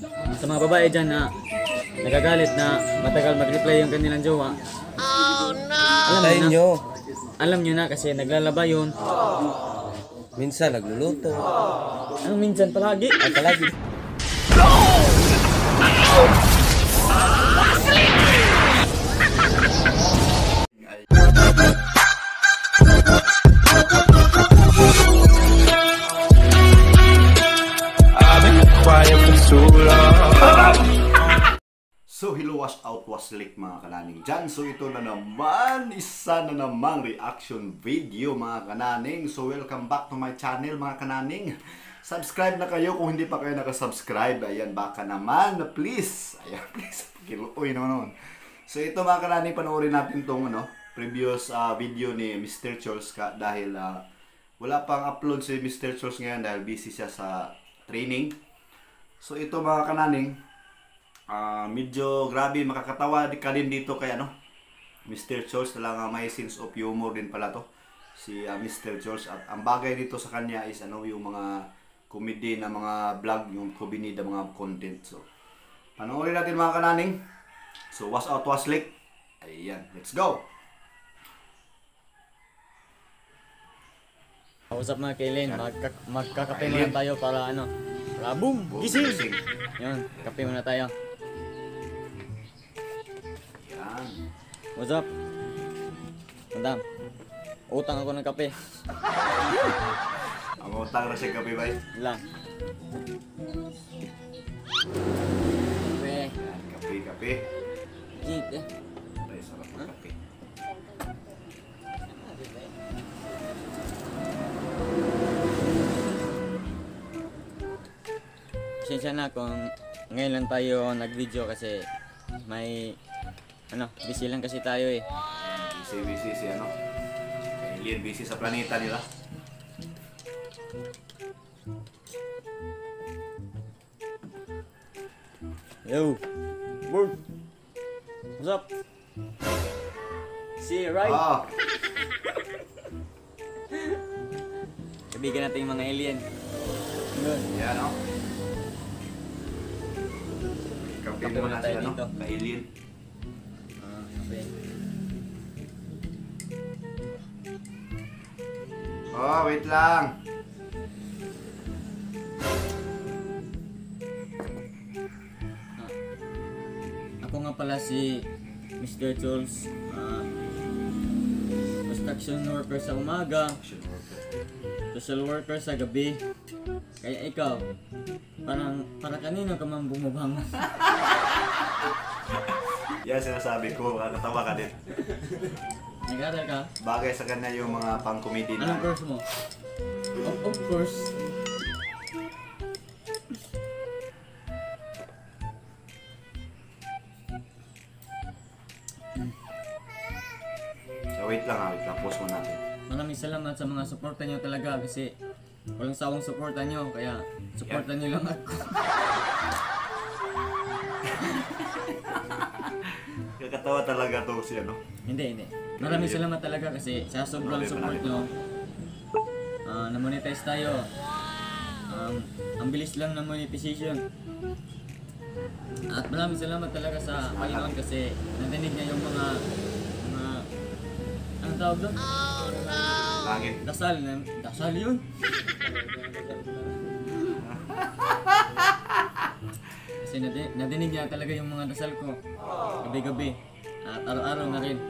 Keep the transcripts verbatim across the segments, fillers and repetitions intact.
Sa mga babae dyan na nagagalit na matagal mag-reply yung kanilang jowa. Oh no! Alam Tayo nyo nyo. na, alam nyo na kasi naglalaba yun. Minsan nagluluto. Anong minsan palagi? Ay palagi. So hello, wash out, wash lick mga kananing dyan. So ito na naman, isa na namang reaction video mga kananing. So welcome back to my channel mga kananing. Subscribe na kayo kung hindi pa kayo nakasubscribe. Ayan, baka naman na please. Ayan, please. Pakiluoy naman. So ito mga kananing, panoorin natin tong ano, previous uh, video ni mister Charles ka, dahil uh, wala pang upload si mister Charles ngayon dahil busy siya sa training. So ito mga kananing, Uh, medyo grabe makakatawa di ka din dito kay ano mister Charles. Talaga may sense of humor din pala to si uh, mister Charles, at ang bagay dito sa kanya is ano yung mga comedy na mga vlog, yung kubinida mga content. So panoorin natin mga kananing. So wash out, wash lick. Ayan, let's go. What's up mga Kaylin? Magka magkakape muna tayo para ano, para boom! Gising! Yun, kape muna tayo. What's up? Madam, utang ako ng kape. Ang utang na siya kape ba? Lang. Kape. Kape, kape. Eat eh. Ay, sarap ng kape. Pasensya na kung ngayon lang tayo nag-video kasi may ano, busy lang kasi tayo eh. Busy, busy si ano. Alien, busy sa planeta nila. Yo! Bird! What's up? See, right? Ah, Kabigan natin yung mga alien. Yun. yan o. Kape Kape muna muna tayo sila, no? dito. Ka-alien. Ah, kape. Oh, wait lang. Ah. Ako nga pala si mister Charles. Ah, construction worker sa umaga, Action worker. social worker sa gabi. Kaya ikaw, parang para kanino ka man bumubangon? Yan sinasabi ko, nakakatawa ka din. Nag-aaral ka? Bagay sa kanya yung mga pang-comedy Anong na. course mo? Of, of course. So, wait lang ha, wait lang. Pause mo natin. Maraming salamat sa mga suporta nyo talaga kasi walang sawang suporta nyo, kaya suporta nyo lang ako. Kakatawa talaga to si ano. Hindi, hindi. Maraming salamat talaga kasi sa sobrang Marami, support marami. nyo, ah, na-monetize tayo. Um, ang bilis lang ng monetization. At maraming salamat talaga sa Panginoon kasi nadinig niya yung mga mga anong tawag doon? Langit. Dasal, na, dasal yun. Kasi nadi- nadinig niya talaga yung mga dasal ko gabi-gabi at araw-araw na rin.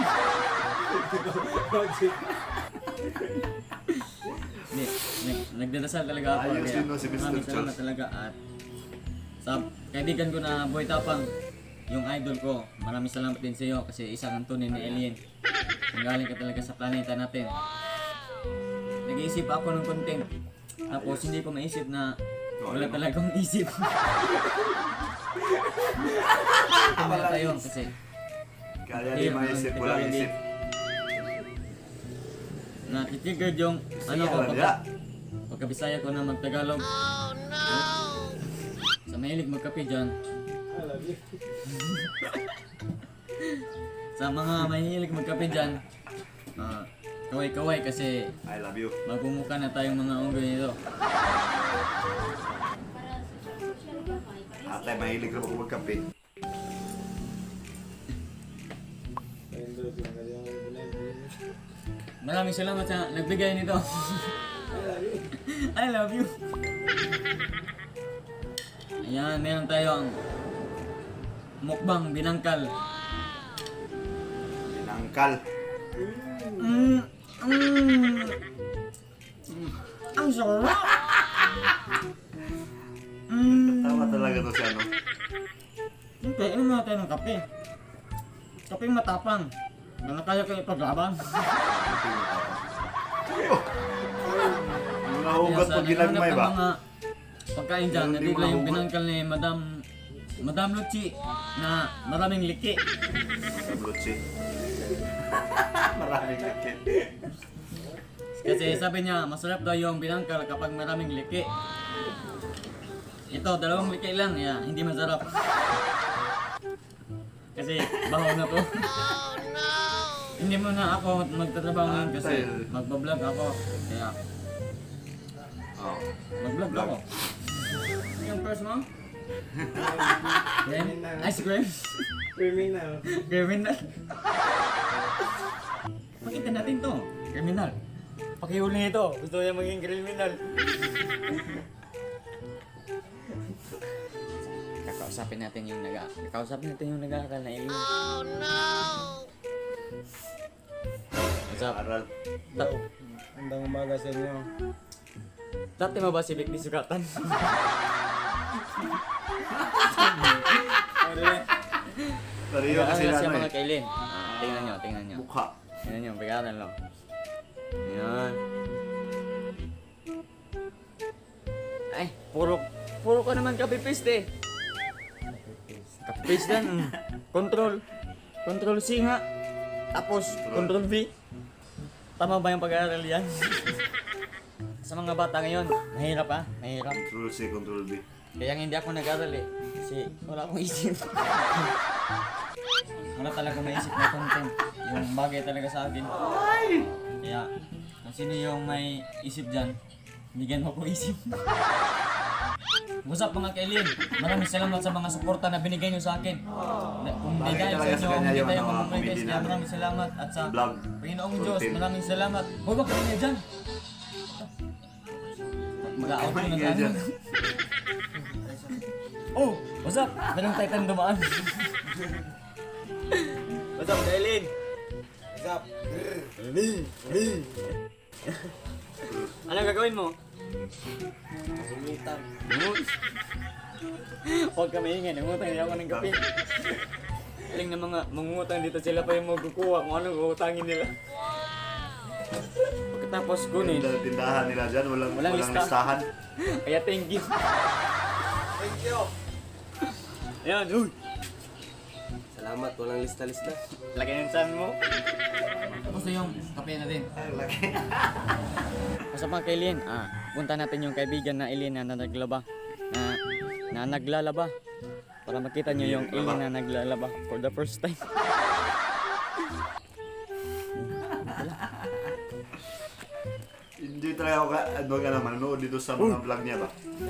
Hindi, nag- nagdadasal talaga ako. Ayos Kaya din, no, si mister maraming salamat Charles. talaga at sa kaibigan ko na Boy Tapang, yung idol ko, maraming salamat din sa iyo kasi isang ang tunay na alien. Galing ka talaga sa planeta natin. Nag-iisip ako ng content. Tapos hindi ko maisip na wala talagang isip. Tumaya tayo kasi Kaya di maisip, walang isip. nakitrigger yung ano ko Siya, pagka, pagka Bisaya ko na magtagalog. Oh no! Sa mahilig magkape dyan. Sa mga mahilig magkape dyan, ah, kaway-kaway kasi I love you. magmumukha na tayong mga unggoy nito. Atay, mahilig rin ako magkape. Maraming salamat sa nagbigay nito. I love you. Ayan, meron tayong mukbang binangkal. Binangkal. Mm, mm. Ang sarap. Mm. Tama talaga to si ano. Okay, inom muna tayo ng kape. Kape matapang. Na kaya kayo ipaglaban. Mga hugot pag ginagmay ba? Mga pagkain dyan, Hindi nandito mga yung hugot. binangkal ni Madam Madam Luchi na maraming liki. Blutsi. Maraming lakit. Kasi sabi niya, masarap daw yung binangkal kapag maraming liki. Ito, dalawang liki lang, ya, hindi masarap. Kasi baho na to. Hindi mo na ako magtatrabaho ngayon kasi magbablog ako. Kaya Oh. mag-vlog ako. Yung first mo? Then, ice cream. Criminal. Criminal. Pakita natin to. Criminal. Pakihuli ito. Gusto niya maging criminal. Kakausapin natin yung naga. Kakausapin natin yung nag-aaral na alien. Oh no! What's up? Aral. Ta- Andang umaga sa inyo. Dati mo ba si Vic di sukatan? Pariyo kasi Nag-aaral na siya ano mga eh. kailin. Ah, tingnan nyo, tingnan nyo. Mukha. Tingnan nyo, pag-aaral lang. Ayan. Ay, puro, puro ka naman copy-paste eh. Copy-paste lang. mm. Control. Control C nga. Tapos, Control V. Tama ba yung pag-aaral yan? Sa mga bata ngayon, mahirap ha? Mahirap. Control C, Control V. Kaya hindi ako nag-aral eh. Kasi wala akong isip. Wala talaga maisip na content. Yung bagay talaga sa akin. Kaya, kung sino yung may isip dyan, bigyan mo ko isip. What's up mga kailin? Maraming salamat sa mga suporta na binigay nyo sa akin. Na- Kung hindi Bagay dahil sa talaga inyo, sa kanya hindi yung tayo mga mamumulay comedy guys. Kaya namin. maraming salamat. At sa Vlog. Panginoong Diyos, Content. maraming salamat. Huwag ba kayo dyan? Mag-out ko na Kaya dyan. sana. Oh, what's up? Merong Titan dumaan. What's up, Kailin? What's up? Anong gagawin mo? Sumitang. Huwag ka maingay, nangutang niya ako ng kape. Aling na mga mangungutang dito, sila pa yung magkukuha kung anong uutangin nila. Pagkatapos kunin, Yung tindahan nila dyan, walang, Walang walang, lista. listahan. kaya thank you. Thank you. Ayan, uy! Salamat, walang lista-lista. Lagay ng chan mo. Tapos na yung kape natin. Ay, laki. Basta mga kailin, ah, punta natin yung kaibigan na alien na naglaba. Na, na naglalaba. Para makita nyo yung alien na naglalaba for the first time. Enjoy talaga ako ka, ano ka naman, manood dito sa mga vlog niya ba?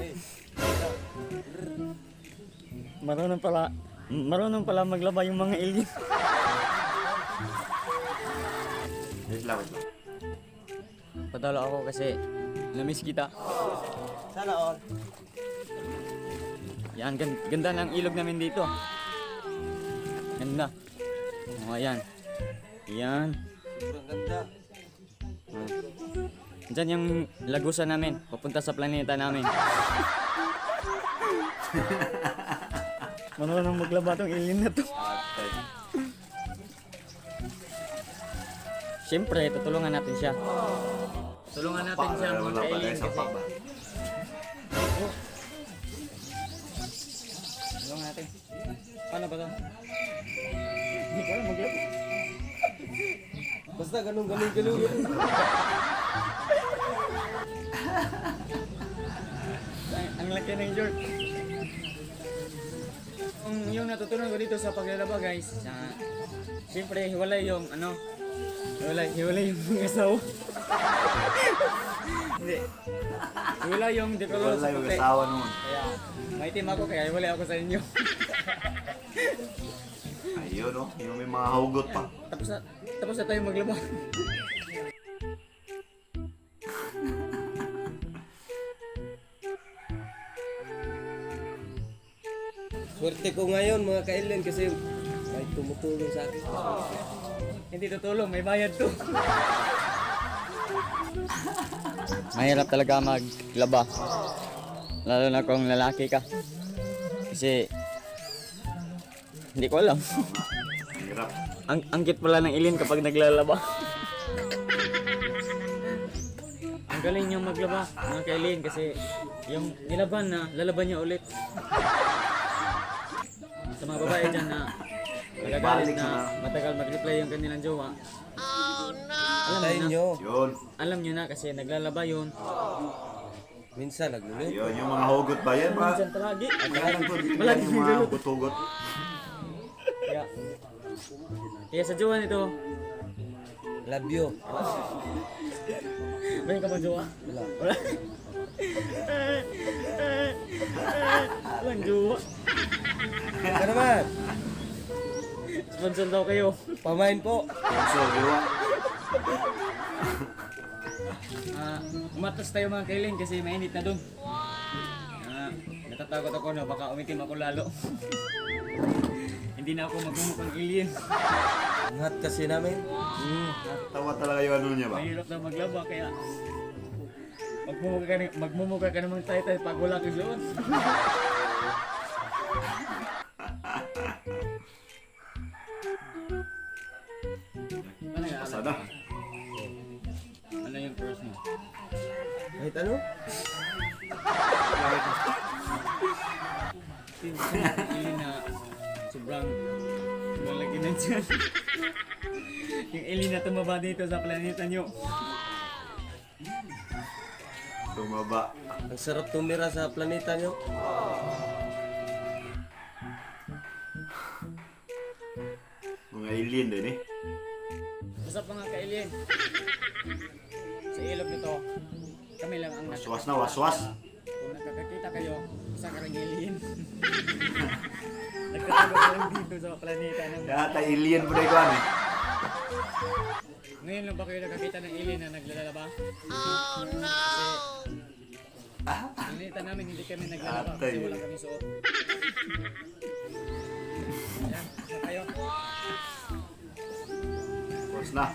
Marunong pala, marunong pala maglaba yung mga alien. Wait lang, wait lang. Padalo ako kasi namiss kita. Sana all. Yan, gan- ganda ng ilog namin dito. Ganda. O, ayan. Yan. Sobrang ganda. Ah. Diyan yung lagusan namin, papunta sa planeta namin. Marunong maglaba tong alien na to. Atay. Siyempre, tutulungan natin siya. Tulungan natin Pa, siya mga wala pa alien guys, sa kasi. pa ba? Tulungan natin. Paano ba to? Hindi ko alam maglaba. Basta ganun, ganun, ganun. Ang, ang laki ng jerk. Ang yung natutunan ko dito sa paglalaba guys, sa siyempre hiwalay yung ano, hiwalay, hiwalay yung mga asawa. Hindi. Hiwalay yung dekolor Wala sa yung puti. asawa noon. Kaya May team ako kaya wala ako sa inyo. Ayun, no? Yung may mga hugot pa. Tapos na, tapos na tayo maglaba. Swerte ko ngayon mga ka-alien kasi may tumutulong sa akin. Hindi tutulong, may bayad to. Mahirap talaga maglaba. Lalo na kung lalaki ka. Kasi hindi ko alam. Ang hirap. Ang angkit pala ng ilin kapag naglalaba. Ang galing niyang maglaba, mga kailin, kasi yung nilaban na, lalaban niya ulit. Sa mga babae dyan na nagagalit na matagal mag-reply yung kanilang jowa. Alam Tayo niyo na, nyo. Yun. alam niyo na kasi naglalaba yun. Minsan nagluluto. Yun, yung mga hugot ba yan, ba? Minsan palagi. Kailangan ko din Palagi yung mga niluluto. hugot-hugot. Kaya, kaya sa jowa nito, Love you. may ka ba jowa? Wala. Wala. Walang jowa. Ka naman. Sponsor daw kayo. Pamain po. So, diwa. Ah, umatas tayo mga kailing kasi mainit na dun. Ah, natatakot ako na baka umitim ako lalo. Hindi na ako magmumukhang alien. Angat kasi namin. Hmm, Tawa talaga yung ano niya ba? mahirap na maglaba kaya magmumukha ka, ni- magmumukha ka namang tay-tay pag wala kang suot. Ano yung Asa na? Ano yung first mo? Kahit ano? Yung na sobrang malaki na dyan. Yung alien na tumaba dito sa planeta nyo. Tumaba. Ang sarap tumira sa planeta nyo. Mga alien din eh. Usap mga ka-alien. Sa ilog nito, kami lang ang nasa. Waswas na, waswas. Kung nakakakita kayo, isa ka rin alien. Nagtatago ka lang dito sa planeta ng... Yata alien po na ikaw eh. Ngayon lang ba kayo nakakita ng alien na naglalaba? Oh no! Kasi planeta namin hindi kami naglalaba kasi wala kami suot. Ayan, isa kayo. Was na.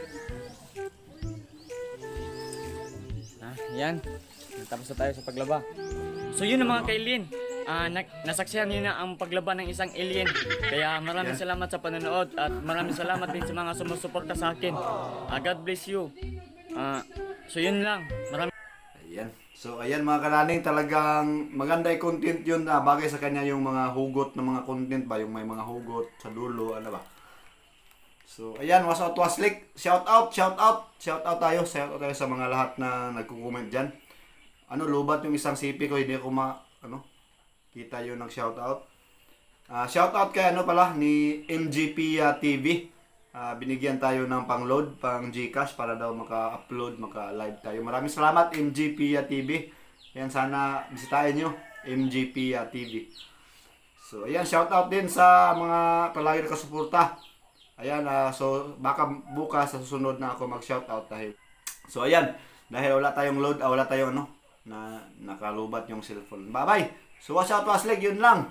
Ah, yan. Tapos na tayo sa paglaba. So yun ang mga ka-alien. Ah, na- nasaksihan niyo na ang paglaba ng isang alien. Kaya maraming Yan. salamat sa panonood at maraming salamat din sa mga sumusuporta sa akin. Ah, God bless you. Ah, so yun lang. Maraming Ayan. So ayan mga kananing, talagang maganda yung content yun na bagay sa kanya yung mga hugot ng mga content ba, yung may mga hugot sa dulo, ano ba. So ayan, was out was like, shout out, shout out, shout out tayo, shout out tayo sa mga lahat na nagko-comment diyan. Ano, lubat yung isang sipi ko, hindi ko ma ano, kita yung nag shout out. Ah, shout out kay ano pala ni M G P uh, T V. Ah, binigyan tayo ng pang-load, pang Gcash para daw maka-upload, maka-live tayo. Maraming salamat M G P uh, T V. Yan, sana bisitahin nyo M G P uh, T V. So ayan, shout out din sa mga palagi nakasuporta. Ayan, ah, so baka bukas sa susunod na ako mag-shout out dahil. So ayan, dahil wala tayong load, ah, wala tayong ano na nakalubat yung cellphone. Bye-bye. So watch out, Wasleg, yun lang.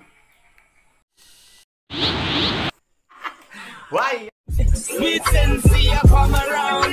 Why? Sweet Sensei, come around.